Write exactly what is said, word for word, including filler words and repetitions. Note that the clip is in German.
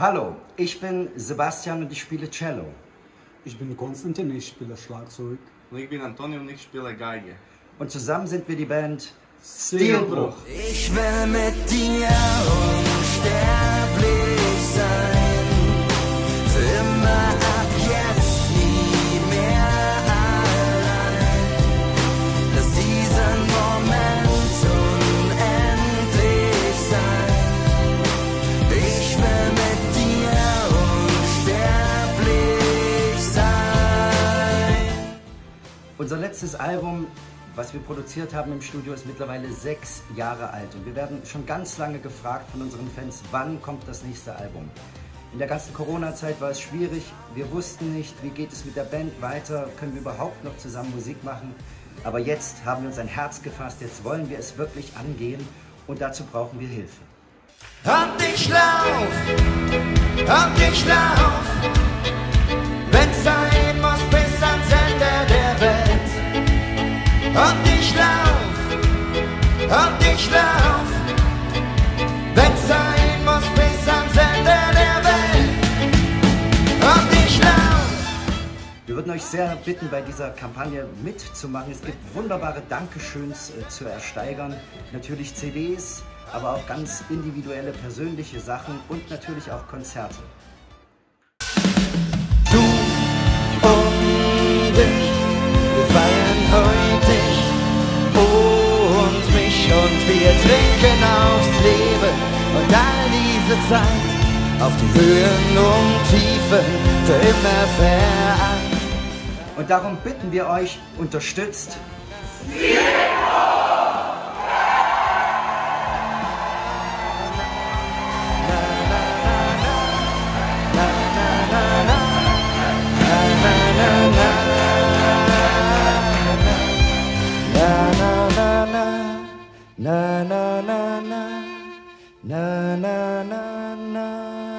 Hallo, ich bin Sebastian und ich spiele Cello. Ich bin Konstantin, ich spiele Schlagzeug. Und ich bin Antonio und ich spiele Geige. Und zusammen sind wir die Band Stilbruch. Ich will mit dir unsterblich sein, für immer ab jetzt nie mehr allein. Lass diesen Moment unendlich sein. Ich will mit dir unsterblich sein. Unser letztes Album, was wir produziert haben im Studio, ist mittlerweile sechs Jahre alt. Und wir werden schon ganz lange gefragt von unseren Fans, wann kommt das nächste Album. In der ganzen Corona-Zeit war es schwierig. Wir wussten nicht, wie geht es mit der Band weiter, können wir überhaupt noch zusammen Musik machen. Aber jetzt haben wir uns ein Herz gefasst, jetzt wollen wir es wirklich angehen und dazu brauchen wir Hilfe. Und ich lauf, und ich lauf, wenn's sein muss bis ans Ende der Welt. Und ich lauf, und ich lauf, wenn's sein muss bis ans Ende der Welt. Und ich lauf. Wir würden euch sehr bitten, bei dieser Kampagne mitzumachen. Es gibt wunderbare Dankeschöns äh, zu ersteigern, natürlich C Ds, aber auch ganz individuelle persönliche Sachen und natürlich auch Konzerte. Du und ich, wir feiern heute dich und mich und wir trinken aufs Leben und all diese Zeit auf die Höhen und Tiefen für immer vereint. Und darum bitten wir euch, unterstützt Na na na na na na na na na.